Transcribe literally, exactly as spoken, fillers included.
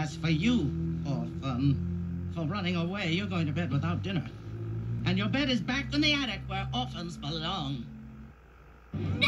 As for you, orphan, for running away, you're going to bed without dinner. And your bed is back in the attic where orphans belong. No!